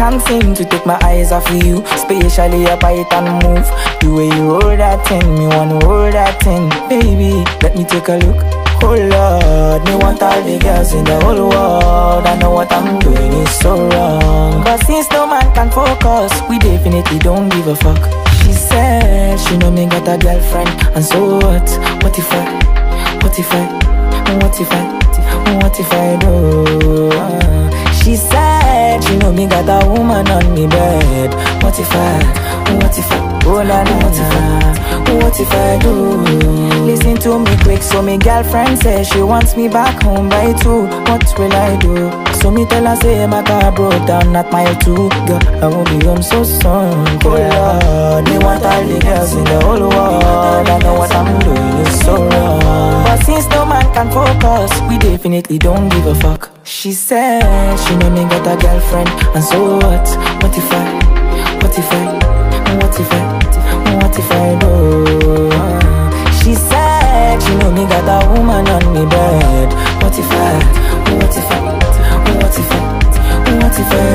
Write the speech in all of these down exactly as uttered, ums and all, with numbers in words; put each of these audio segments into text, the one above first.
Can't seem to take my eyes off of you, especially up it and move. The way you roll that thing, me wanna roll that thing. Baby, let me take a look. Oh Lord, me want all the girls in the whole world. I know what I'm doing is so wrong, but since no man can focus, we definitely don't give a fuck. She said she know me got a girlfriend, and so what? What if I, what if I, what if I, what if I do? Uh, she said she know me got a woman on me bed. What if I, what if I, oh la la, what if I, what if I do? Listen to me quick, so me girlfriend says she wants me back home by two. What will I do? So me tell her say my car broke down at mile two. Girl, I won't be home so soon. Oh Lord, me want all the girls in the whole world. I know what I'm doing is so wrong, but since no man can focus, we definitely don't give a fuck. She said she know me got a girlfriend, and so what? What if I, what if I, what if I, what if I do? She said she know me got a woman on me bed. What if I, what if I, what if I, what if I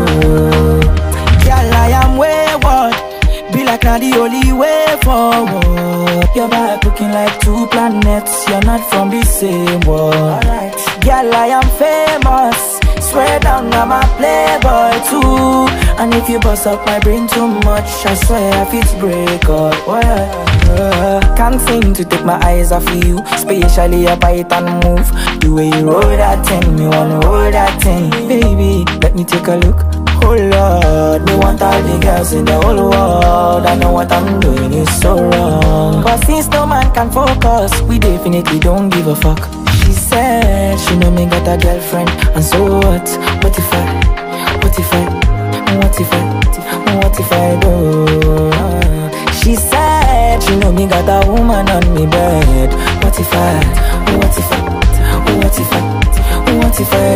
do? Girl, I am wayward, be like not the only way forward. Your back looking like two planets, you're not from the same world. Alright. Girl, I am famous, swear down I'm a playboy too. And if you bust up my brain too much, I swear if it's break up. Well, uh, can't seem to take my eyes off of you, especially up it and move. The way you roll that thing, me wanna roll that thing. Baby, let me take a look. Oh Lord, me want all the girls in the whole world. I know what I'm doing is so wrong, but since no man can focus, we definitely don't give a fuck. She said she know me got a girlfriend, and so what? What if I, what if I, what if I, what if I do? She said she know me got a woman on me bed. What if I, what if I, what if I, what if I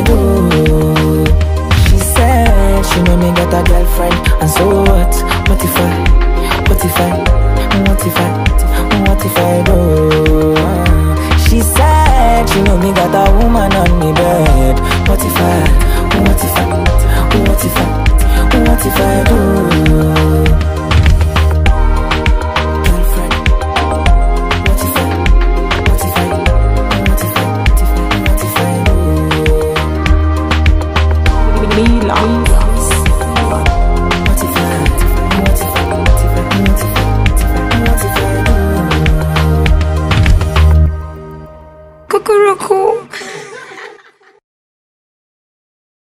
do? She said she know me got a girlfriend, and so what? What if I, what if I, what if I, what if I do? She said she know me got a woman on me bed. What if I, what if I, what if I, what if I do? Girlfriend, what if I, what if I, what if I, what if I do? Me long. What if I, what if I, what if I, what if I, what if I do? Cuckoo.